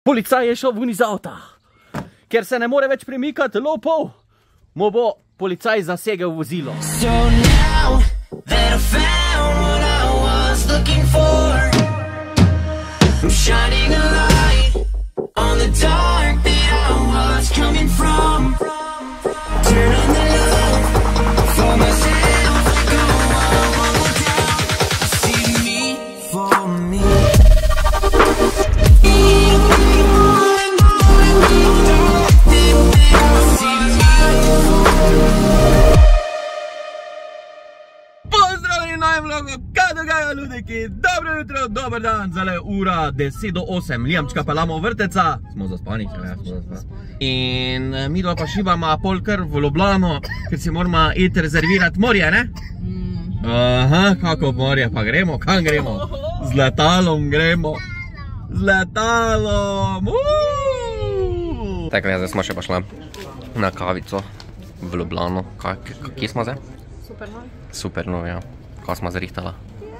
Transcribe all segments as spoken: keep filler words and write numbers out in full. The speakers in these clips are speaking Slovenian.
Policaj je šel ven iz avta. Ker se ne more več premikati lopov, mu bo policaj zasegel vozilo. So now that I found what I was looking for, I'm shining a light on the dark that I was coming from. Turn on the love for myself, go on, one more down. I see me for me. Pozdravljeni v novem vlogu, kaj dogaja ljudeki? Dobro jutro, dober dan, zdaj je ura deset do osem, Lijamčka pa lamo vrteca. Smo zaspani, če ne, smo zaspani. In mi dva pa šibama polkar v Ljubljano, ker si moramo iti rezervirati morje, ne? Aha, kako morje pa gremo, kam gremo? Z letalom gremo. Z letalom, uuuu. Tako, zdaj smo še pa šla na kavico v Ljubljano. Kje smo zdaj? Supernov. Supernov, ja. Kaj smo zrihtala?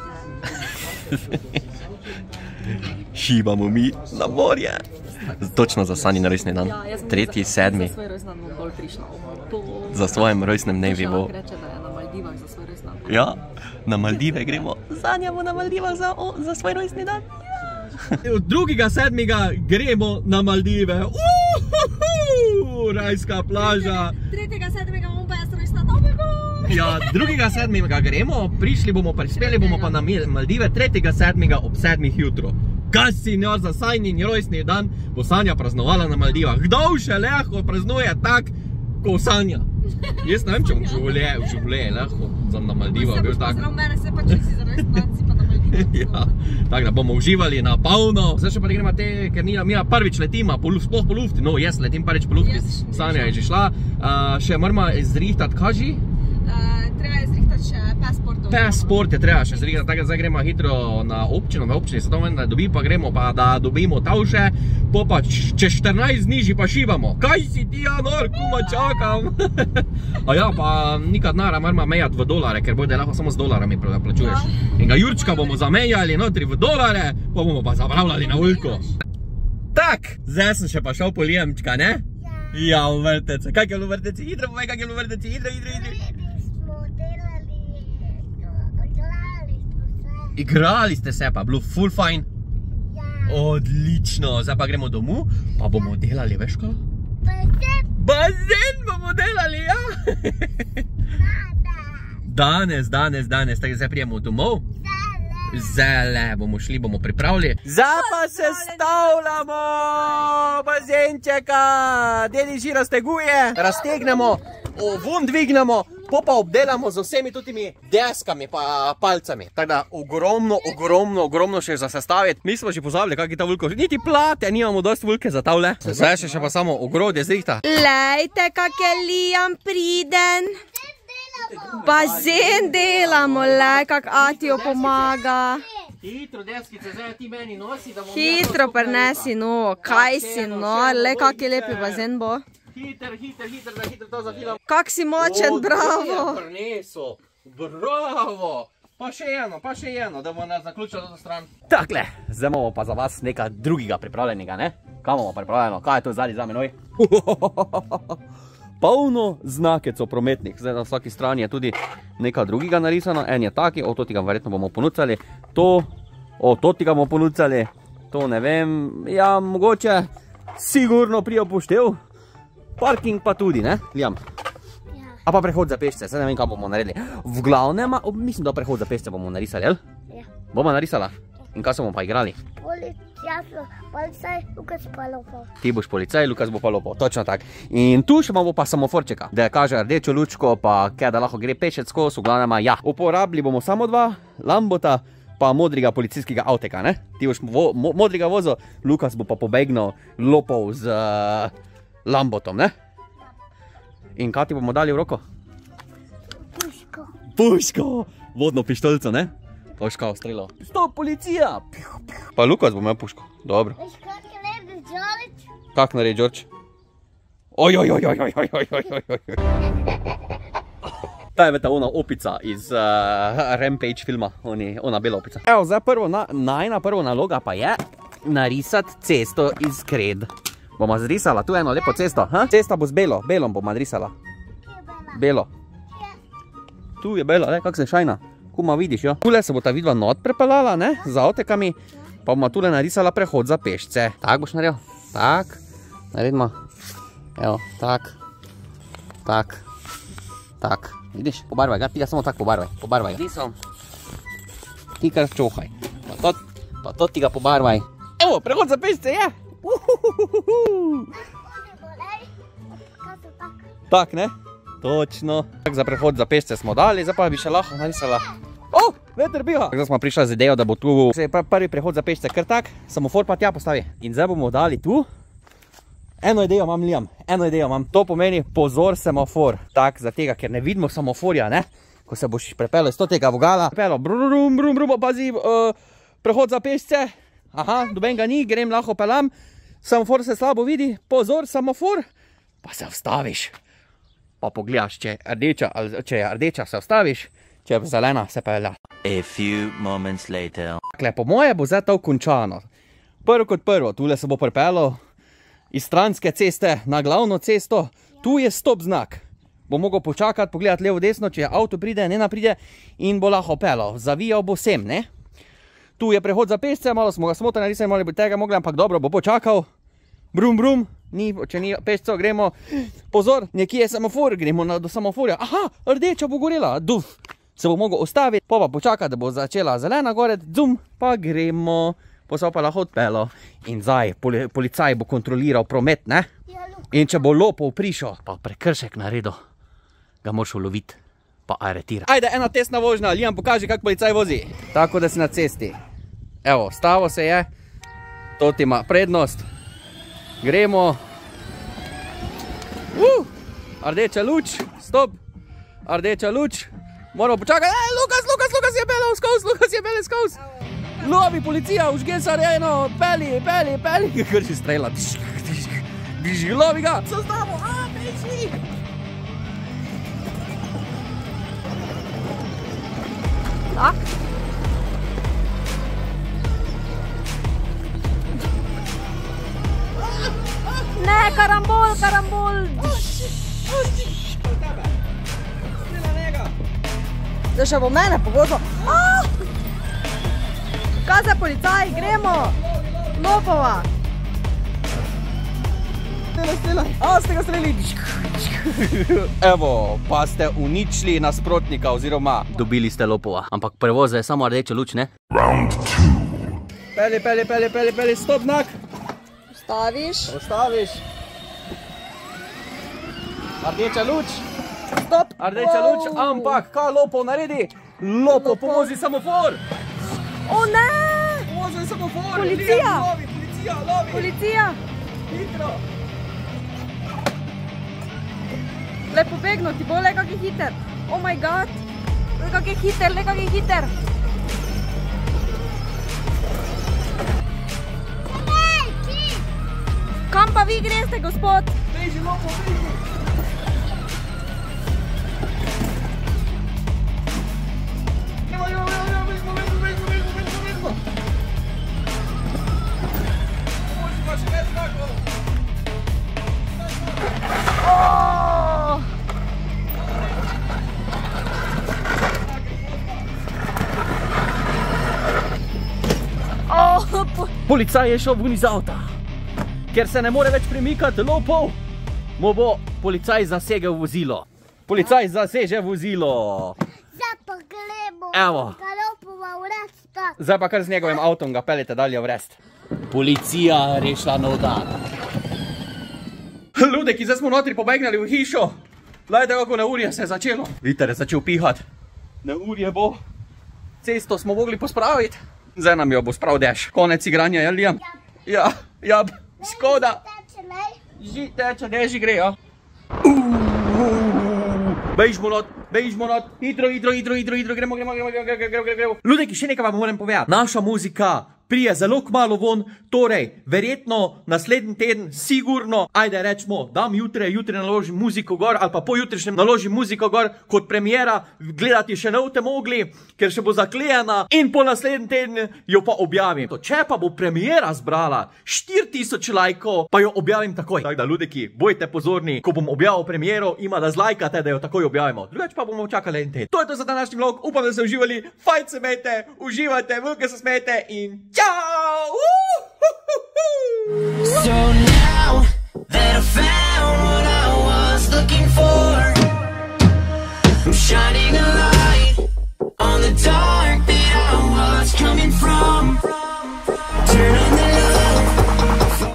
Šibamo mi na morje. Točno za Sani na rojstni dan. Tretji, sedmi. Za svoj rojstni dan bom bolj prišla. Za svojem rojstnem dnevi bo. Reče, da je na Maldivah za svoj rojstni dan. Ja, na Maldive gremo. Sanja bo na Maldivah za, o, za svoj rojstni dan. Od drugega sedmega gremo na Maldive. Uhuhu, rajska plaža. Tretjega sedmega bom pa jaz rojstna dan. Ja, drugega sedmega gremo, prišli bomo, prispeli bomo pa na Maldive, tretjega sedmega ob sedmih jutro. Kaj si njo za Sanjin rojstni dan bo Sanja praznovala na Maldivah. Kdo še lahko praznuje tak, ko Sanja? Jaz ne vem, če bom v življenju lahko na Maldivah bil tak. Pozdrav mene, se pa če si za rojstni dan si pa na Maldivah. Ja, tako da bomo uživali na polno. Zdaj še pa gremo te, ker mi prvič letima, sploh po lufti. No, jaz letim prvič po lufti, Sanja je že šla. Še moramo zrihtati, kaži? Treba je zrihtati še pasport. Pasport je treba še zrihtati, tako da zdaj gremo hitro na občino, na občini se to meni, da dobi, pa gremo pa da dobimo tavše, po pa čez štirinajst dni že pa šivamo. Kaj si ti, ja, nor, kuma, čakam. A ja, pa nikad nara moramo mejati v dolare, ker bojde lahko samo z dolarami plačuješ. In ga Jurčka bomo zamejali notri v dolare, pa bomo pa zapravljali na uljko. Tak, zdaj sem še pa šel po Lijamčka, ne? Ja, v vrtece. Kak je v vrteci? Hitro povej, kak je v vrteci? Hitro, hitro, hitro. Igrali ste se, pa bilo ful fajn. Odlično, zdaj pa gremo domov, pa bomo delali, veš ko? Bazen. Bazen bomo delali, ja. Danes, danes, danes, tako zdaj prijemo domov. Zele, bomo šli, bomo pripravili. Zdaj pa se stavljamo bazenčeka. Dedi že razteguje, raztegnemo, vun dvignemo, po pa obdelamo z vsemi tutimi deskami pa palcami. Tako da ogromno, ogromno, ogromno še za sestaviti. Mi smo že pozabili, kak je ta vulko. Niti plate, nimamo dosti vulke za tavle. Zdaj še še pa samo ogrodje zrihta. Lejte, kak je Lijam priden. Bazen delamo, lej, kak Atijo pomaga. Hitro deskice, zdaj ti meni nosi, da bomo... Hitro prinesi, no, kaj si, no, lej, kak je lepi bazen bo. Hiter, hiter, hiter, da hitro to zafilam. Kak si močen, bravo. Prinesel, bravo. Pa še eno, pa še eno, da bomo nas zaključili do stran. Takle, zdaj imamo pa za vas nekaj drugega pripravljenega, ne? Kaj imamo pripravljeno? Kaj je to zadnji za menoj? Polno znakecev prometnih. Zdaj na vsaki strani je tudi nekaj drugega narisano. En je taki, o, toti ga verjetno bomo ponucali. To, o, toti ga bomo ponucali. To ne vem, ja, mogoče sigurno prije upoštev. Parking pa tudi, ne, Lijam? Ja. A pa prehod za pešce, zdaj ne vem, kaj bomo naredili. V glavnem, mislim, da prehod za pešce bomo narisali, jel? Ja. Bomo narisala? In kaj smo pa igrali? Policaj, Lukas pa lopo. Ti boš policaj, Lukas bo pa lopo, točno tak. In tu še imamo pa samoforčeka, da kaže rdečo lučko, pa kaj, da lahko gre pešec skozi, v glavnem, ja. Uporabili bomo samo dva, Lambota, pa modrega policijskega avteka, ne? Ti boš vo, mo, modrega vozil, Lukas bo pa pobegnil lopov z... Uh, Lambotom, ne? In kaj ti bomo dali v roko? Puško. Puško! Vodno pištolco, ne? Puška ostrelo. Stop, policija! Pa Lukas bo imel puško. Dobro. Veš, kak je naredi Đolić? Kak naredi Đolić? Oj, oj, oj, oj, oj, oj, oj, oj, oj. Ta je ta ona opica iz uh, Rampage filma. Oni, ona bela opica. Evo, zdaj prvo, na, najna prvo naloga pa je, narisati cesto iz kred. Bomo zrisala tu eno lepo cesto. Ha? Cesta bo z belo, belom bomo zrisala. Belo. Tu je bela, le, kak se šajna. Kuma vidiš, jo. Tule se bo ta vidva not prepeljala, ne, z avtekami, pa bomo tule narisala prehod za pešce. Tak boš naredil? Tak. Naredimo. Evo, tak. Tak. Tak. Vidiš? Pobarvaj ga, ti ga samo tak pobarvaj. Pobarvaj ga. Niso. Ti kar čohaj. Pa to, pa to ti ga pobarvaj. Evo, prehod za pešce je. Uhuhuhuhu. Tak, ne? Točno. Tak za prehod za pešce smo dali, zdaj pa bi še lahko narisala. O, veter biha. Zdaj smo prišli z idejo, da bo tu prvi prehod za pešce kar tak, semafor pa tja postavi. In zdaj bomo dali tu. Eno idejo imam, Liam, eno idejo imam. To pomeni pozor semafor. Tak, za tega, ker ne vidimo semaforja, ne? Ko se boš prepelo iz tega vogala. Prepelo, brum, brum, brum, pazi, uh, prehod za pešce. Aha, doben ga ni, grem, lahko pelam. Semafor se slabo vidi, pozor semafor. Pa se vstaviš. Pa pogledaš, če je rdeča, ali če je rdeča, se vstaviš, če je zelena, se pelja. A few moments later. Takle, po moje bo zdaj to končano. Prvo kot prvo, tule se bo pripelo iz stranske ceste na glavno cesto, tu je stop znak. Bo mogel počakati, pogledati levo desno, če je avto pride, ne napride in bo lahko pelal. Zavijal bo sem, ne? Tu je prehod za pešce, malo smo ga smotili, narisali, malo bi tega mogli, ampak dobro, bo počakal. Brum, brum. Ni, če ni pešcev, gremo, pozor, nekje je semafor, gremo na, do semaforja, aha, rdeča bo gorela, duf, se bo mogel ostaviti, pa pa počakati, da bo začela zelena gore, zum, pa gremo, posal pa lahko odpelo in zdaj poli, policaj bo kontroliral promet, ne, in če bo lopov prišel, pa prekršek naredil, ga moraš uloviti, pa aretira. Ajde, ena testna vožnja, Liam pokaži, kak policaj vozi, tako da si na cesti, evo, stavo se je, to ti ima prednost. Gremo. Uh, rdeča luč, stop. Rdeča luč. Moramo počakati. Ej, Lukas, Lukas, Lukas je belel skozi, Lukas je belel skozi. Lovi policija, užge se areno, peli, peli, peli. Krši strela. Biži, lovi ga. Zaznamo, a, beži. Tak. Ne, karambol, karambol. Zdaj še bo mene pogodil. Kaj za policaj, gremo. Lopova. Stelaj, stelaj. A, ste ga strelili. Evo, pa ste uničili nasprotnika oziroma dobili ste lopova. Ampak prevoza je samo rdeča luč, ne? Round two. Peli, peli, peli, peli, peli, stop znak. Staviš. Ostaviš. Rdeča luč. Stop. Rdeča luč, ampak kaj lopov naredi? Lopov pomozi semafor. O ne! Pomozi semafor. Policija. Lovi, policija, lovi. Policija. Hitro. Le pobegno, ti bo le kak je hiter. Oh my god. Le kak je hiter, le kak je hiter. Kam pa vi greste, gospod? Beži, lopo, beži. Evo, evo, evo, bežimo, bežimo, bežimo, bežimo, bežimo, bežimo. Pomoži pa še več znakov. Policaj je šel ven iz avta. Ker se ne more več premikati lopov, mu bo policaj zasegel vozilo. Policaj zaseže vozilo. Zdaj pa gremo. Evo. Ga lopova vresta. Zdaj pa kar z njegovim avtom ga peljete dalje v rest. Policija rešila nov dan. Ludeki, zdaj smo notri pobegnali v hišo. Glejte, kako neurje se je začelo. Viter je začel pihati. Neurje bo. Cesto smo mogli pospraviti. Zdaj nam jo bo sprav dež. Konec igranja, je Liam? Ja, ja, škoda. Teče, ne? Ži teče, deži gre, ja. Bežimo not, bežimo not. Hitro, hitro, hitro, hitro, hitro. Gremo, gremo, gremo, gremo, gremo, gremo, gremo. Ludeki, še nekaj vam moram povedati. Naša muzika prije zelo kmalu von, torej, verjetno naslednji teden, sigurno, ajde rečemo, dam jutre, jutre naložim muziko gor, ali pa pojutrišnjem naložim muziko gor, kot premiera, gledati še ne boste mogli, ker še bo zaklejena in po naslednji teden jo pa objavim. Če pa bo premiera zbrala štiri tisoč lajkov, pa jo objavim takoj. Tako da, ljudeki, bojte pozorni, ko bom objavil premiero, ima da zlajkate, da jo takoj objavimo. Drugač pa bomo čakali en teden. To je to za današnji vlog, upam, da ste uživali, fajn se imejte, uživajte, velike se smejte in čau!